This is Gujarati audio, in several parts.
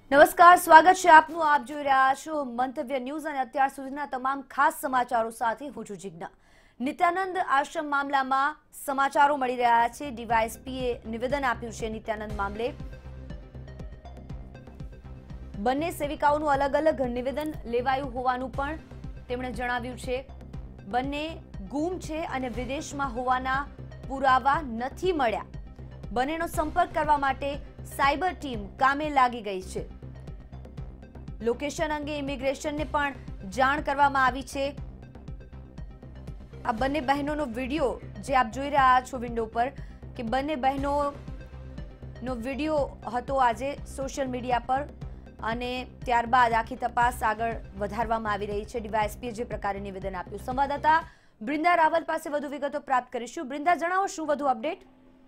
નમસ્કાર, સ્વાગત છે આપનું। આપ જોઈ રહ્યા છો મંતવ્ય ન્યૂઝ અને અત્યાર સુધીના તમામ ખાસ સમાચારો સાથે હું છું જિજ્ઞા। નિત્યાનંદ આશ્રમ મામલામાં સમાચારો મળી રહ્યા છે। ડીવાયએસપીએ નિવેદન આપ્યું છે નિત્યાનંદ મામલે। બંને સેવિકાઓનું અલગ અલગ નિવેદન લેવાયું હોવાનું પણ તેમણે જણાવ્યું છે। બંને ગુમ છે અને વિદેશમાં હોવાના પુરાવા નથી મળ્યા। બંનેનો સંપર્ક કરવા માટે સાયબર ટીમ કામે લાગી ગઈ છે। લોકેશન અંગે ઇમિગ્રેશનને પણ જાણ કરવામાં આવી છે। આ બંને બહેનોનો વિડિયો જે આપ જોઈ રહ્યા છો વિન્ડો પર કે બંને બહેનોનો વિડિયો હતો આજે સોશિયલ મીડિયા પર અને ત્યારબાદ આખી તપાસ આગળ વધારવામાં આવી રહી છે। ડીવાયએસપીએ જે પ્રકારે નિવેદન આપ્યું, સંવાદદાતા બ્રિંદા રાવલ પાસે વધુ વિગતો પ્રાપ્ત કરીશું। બ્રિંદા, જણાવો શું વધુ અપડેટ?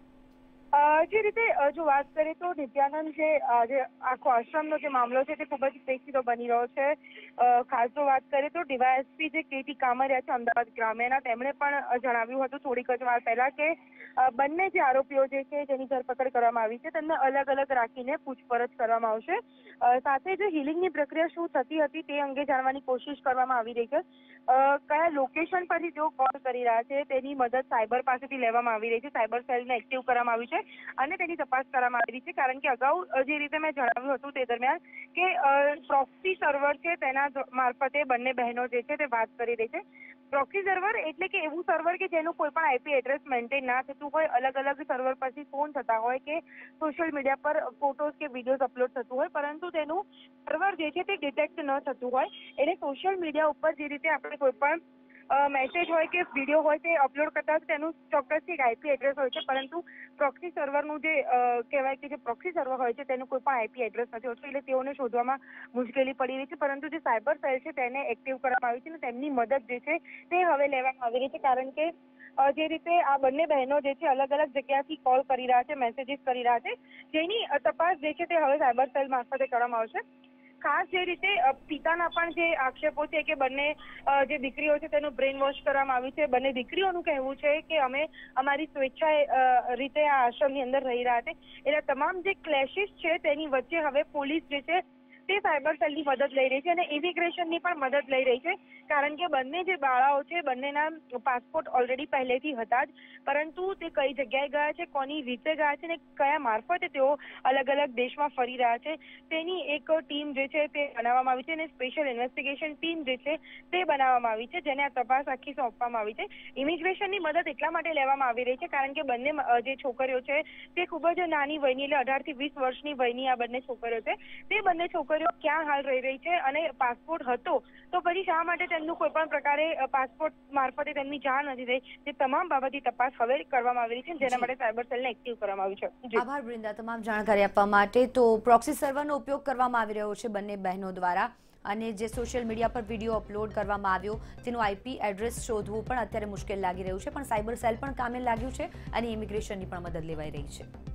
જે રીતે જો વાત કરીએ તો નિત્યાનંદ જે આખો આશ્રમનો જે મામલો છે તે ખૂબ જ પેચીદો બની રહ્યો છે। ખાસ જો વાત કરીએ તો ડીવાયએસપી જે કેટી કામરિયા છે અમદાવાદ ગ્રામ્યના, તેમણે પણ જણાવ્યું હતું થોડીક જ વાર પહેલા કે બંને જે આરોપીઓ જે છે જેની ધરપકડ કરવામાં આવી છે તેમને અલગ અલગ રાખીને પૂછપરછ કરવામાં આવશે। સાથે જ હિલિંગની પ્રક્રિયા શું થતી હતી તે અંગે જાણવાની કોશિશ કરવામાં આવી રહી છે। કયા લોકેશન પરથી તેઓ કોલ કરી રહ્યા છે તેની મદદ સાયબર પાસેથી લેવામાં આવી રહી છે। સાયબર સેલને એક્ટિવ કરવામાં આવ્યું છે અને તેની તપાસ કરવામાં આવી રહી છે, કારણ કે અગાઉ જે રીતે મેં જણાવ્યું હતું તે દરમિયાન કે પ્રોક્સી સર્વર છે તેના મારફતે બંને બહેનો જે છે તે વાત કરી રહી છે। પ્રોક્સી સર્વર એટલે કે એવું સર્વર કે જેનું કોઈ પણ આઈપી એડ્રેસ મેન્ટેન ના થતું હોય, અલગ અલગ સર્વર પરથી ફોન થતા હોય કે સોશિયલ મીડિયા પર ફોટોઝ કે વિડીયોઝ અપલોડ થતું હોય, પરંતુ તેનું સર્વર જે છે તે ડિટેક્ટ ન થતું હોય। એટલે સોશિયલ મીડિયા ઉપર જે રીતે આપણે કોઈ પણ મેસેજ હોય કે વિડીયો હોય તે અપલોડ કરતા હોય તેનું ચોક્કસથી એક આઈપી એડ્રેસ હોય છે, પરંતુ પ્રોક્સી સર્વરનું જે કહેવાય કે જે પ્રોક્સી સર્વર હોય છે તેનું કોઈ પણ આઈપી એડ્રેસ નથી હોતું, એટલે તેઓને શોધવામાં મુશ્કેલી પડી રહી છે। પરંતુ જે સાયબર સેલ છે તેને એક્ટિવ કરવામાં આવી છે અને તેમની મદદ જે છે તે હવે લેવામાં આવી રહી છે, કારણ કે જે રીતે આ બંને બહેનો જે છે અલગ અલગ જગ્યાથી કોલ કરી રહ્યા છે, મેસેજીસ કરી રહ્યા છે, જેની તપાસ જે છે તે હવે સાયબર સેલ મારફતે કરવામાં આવશે। ખાસ જે રીતે પિતાના પણ જે આક્ષેપો છે કે બંને જે દીકરીઓ છે તેનું બ્રેન વોશ કરવામાં આવ્યું છે। બંને દીકરીઓનું કહેવું છે કે અમે અમારી સ્વેચ્છાએ રીતે આ આશ્રમની અંદર રહી રહ્યા છે। એટલે તમામ જે ક્લેશિસ છે તેની વચ્ચે હવે પોલીસ જે છે તે સાયબર સેલની મદદ લઈ રહી છે અને ઇમિગ્રેશનની પણ મદદ લઈ રહી છે, કારણ કે બંને જે બાળાઓ છે બંનેના પાસપોર્ટ ઓલરેડી પહેલેથી હતા જ, પરંતુ તે કઈ જગ્યાએ ગયા છે, કોની રીતે ગયા છે અને કયા મારફતે તેઓ અલગ અલગ દેશમાં ફરી રહ્યા છે તેની એક ટીમ જે છે તે બનાવવામાં આવી છે અને સ્પેશિયલ ઇન્વેસ્ટિગેશન ટીમ જે છે તે બનાવવામાં આવી છે, જેને આ તપાસ આખી સોંપવામાં આવી છે। ઇમિગ્રેશનની મદદ એટલા માટે લેવામાં આવી રહી છે કારણ કે બંને જે છોકરીઓ છે તે ખૂબ જ નાની વયની, એટલે 18 થી 20 વર્ષની વયની આ બંને છોકરીઓ છે। તે બંને છોકરીઓ ક્યાં હાલ રહી રહી છે અને પાસપોર્ટ હતો તો પછી શા માટે તેમનું કોઈ પણ પ્રકારે પાસપોર્ટ મારફતે તેમની જાણ નથી થઈ, તે તમામ બાબતની તપાસ હવે કરવામાં આવી રહી છે, જેના માટે સાયબર સેલને એક્ટિવ કરવામાં આવ્યું છે। આભાર બ્રિંદા તમામ જાણકારી આપવા માટે। તો પ્રોક્સી સર્વરનો ઉપયોગ કરવામાં આવી રહ્યો છે બંને બહેનો દ્વારા અને જે સોશિયલ મીડિયા પર વિડીયો અપલોડ કરવામાં આવ્યો તેનું આઈપી એડ્રેસ શોધવું પણ અત્યારે મુશ્કેલ લાગી રહ્યું છે, પણ સાયબર સેલ પણ કામે લાગ્યું છે અને ઇમિગ્રેશનની પણ મદદ લેવાઈ રહી છે।